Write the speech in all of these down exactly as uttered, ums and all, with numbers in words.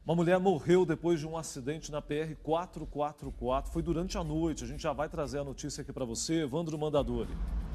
Uma mulher morreu depois de um acidente na P R quatrocentos e quarenta e quatro. Foi durante a noite. A gente já vai trazer a notícia aqui para você. Evandro Mandadori.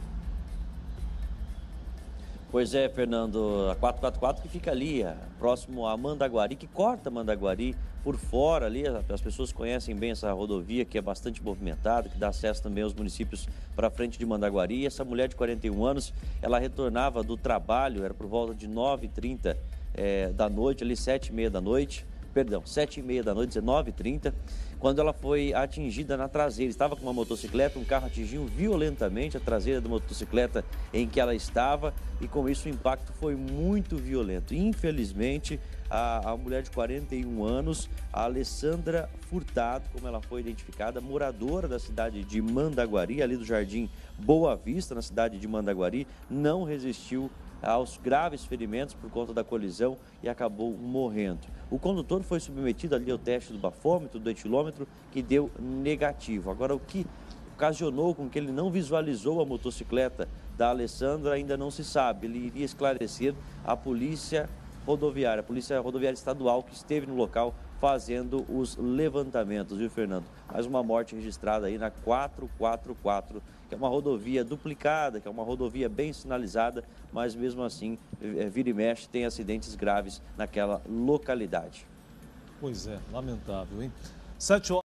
Pois é, Fernando, a quatrocentos e quarenta e quatro que fica ali, próximo a Mandaguari, que corta Mandaguari por fora ali. As pessoas conhecem bem essa rodovia, que é bastante movimentada, que dá acesso também aos municípios para frente de Mandaguari. E essa mulher de quarenta e um anos, ela retornava do trabalho, era por volta de nove e trinta é, da noite, ali sete e meia da noite. Perdão, sete e meia da noite, dezenove e trinta, quando ela foi atingida na traseira. Estava com uma motocicleta, um carro atingiu violentamente a traseira da motocicleta em que ela estava e com isso o impacto foi muito violento. Infelizmente, a, a mulher de quarenta e um anos, a Alessandra Furtado, como ela foi identificada, moradora da cidade de Mandaguari, ali do Jardim Boa Vista, na cidade de Mandaguari, não resistiu aos graves ferimentos por conta da colisão e acabou morrendo. O condutor foi submetido ali ao teste do bafômetro, do etilômetro, que deu negativo. Agora, o que ocasionou com que ele não visualizou a motocicleta da Alessandra ainda não se sabe. Ele iria esclarecer a polícia rodoviária, a polícia rodoviária estadual que esteve no local fazendo os levantamentos, viu, Fernando? Mais uma morte registrada aí na quatrocentos e quarenta e quatro, que é uma rodovia duplicada, que é uma rodovia bem sinalizada, mas mesmo assim, vira e mexe, tem acidentes graves naquela localidade. Pois é, lamentável, hein? Sete horas.